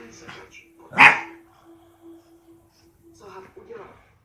Co Hav udělal?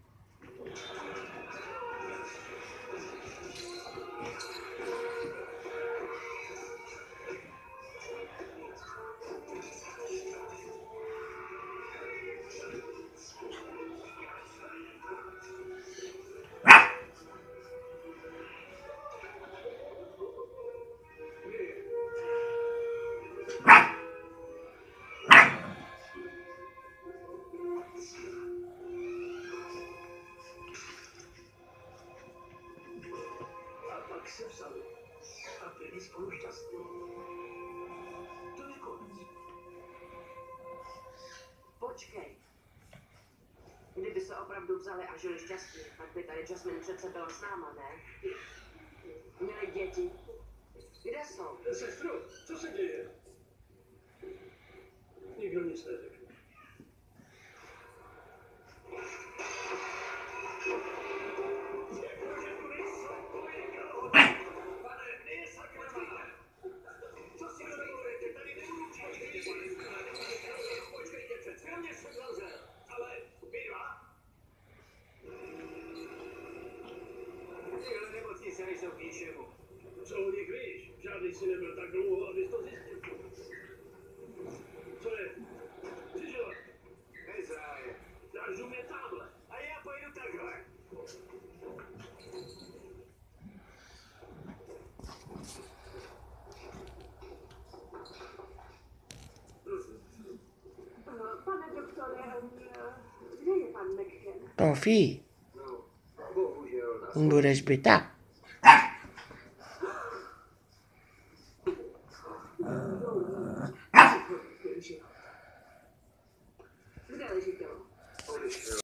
Tak se vzali a byli spolu šťastní. To je konec. Počkej. Kdyby se opravdu vzali a žili šťastně, tak by tady Jasmine přece byla s náma, ne? Měli děti. Kde jsou? Sestro, co se děje? Nikdo nic neřekl. Nejsou k ničemu. Co o nich víš? Žádný si nebyl tak dlouho, abys to zjistil. Co je? Přišel? Bez záje. Náš dům je tamhle. A já pojedu takhle. Pane doktore, kde je pan McKen? Tofi, No, bohužel nás. budeš byta. Kde leží tělo? Odešel.